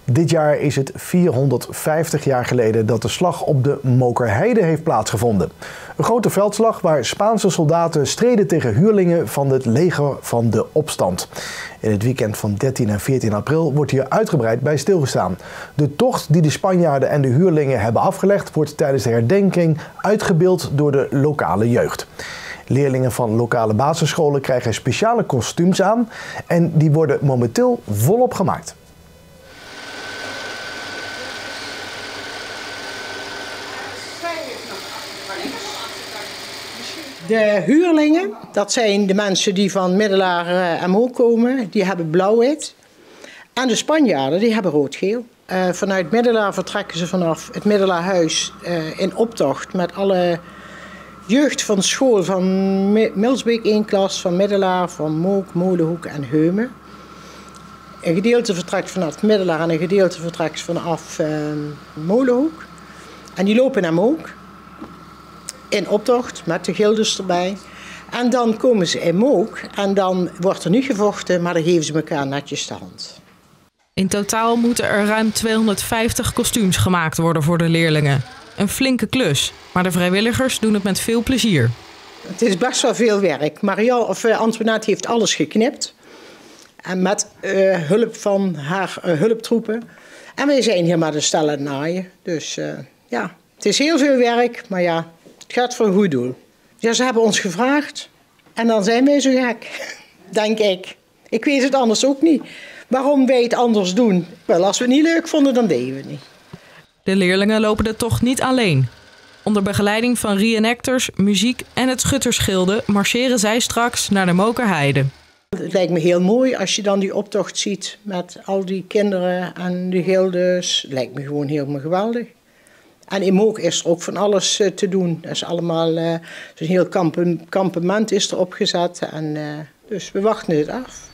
Dit jaar is het 450 jaar geleden dat de slag op de Mookerheide heeft plaatsgevonden. Een grote veldslag waar Spaanse soldaten streden tegen huurlingen van het leger van de opstand. In het weekend van 13 en 14 april wordt hier uitgebreid bij stilgestaan. De tocht die de Spanjaarden en de huurlingen hebben afgelegd wordt tijdens de herdenking uitgebeeld door de lokale jeugd. Leerlingen van lokale basisscholen krijgen speciale kostuums aan en die worden momenteel volop gemaakt. De huurlingen, dat zijn de mensen die van Middelaar en Mook komen, die hebben blauw-wit. En de Spanjaarden, die hebben rood-geel. Vanuit Middelaar vertrekken ze vanaf het Middelaarhuis in optocht met alle jeugd van school van Milsbeek 1 klas, van Middelaar, van Mook, Molenhoek en Heumen. Een gedeelte vertrekt vanaf Middelaar en een gedeelte vertrekt vanaf Molenhoek. En die lopen naar Mook. In optocht, met de gildes erbij. En dan komen ze in Mook en dan wordt er niet gevochten, maar dan geven ze elkaar netjes de hand. In totaal moeten er ruim 250 kostuums gemaakt worden voor de leerlingen. Een flinke klus, maar de vrijwilligers doen het met veel plezier. Het is best wel veel werk. Antoinette heeft alles geknipt. En met hulp van haar hulptroepen. En wij zijn hier met een stel aan het naaien. Dus ja, het is heel veel werk, maar ja, het gaat voor een goed doel. Ja, ze hebben ons gevraagd en dan zijn wij zo gek, denk ik. Ik weet het anders ook niet. Waarom wij het anders doen? Wel, als we het niet leuk vonden, dan deden we het niet. De leerlingen lopen de tocht niet alleen. Onder begeleiding van reenactors, muziek en het schuttersgilde marcheren zij straks naar de Mookerheide. Het lijkt me heel mooi als je dan die optocht ziet met al die kinderen en de gildes. Het lijkt me gewoon helemaal geweldig. En in Mook is er ook van alles te doen. Er is allemaal, een heel kampement is er opgezet. Dus we wachten het af.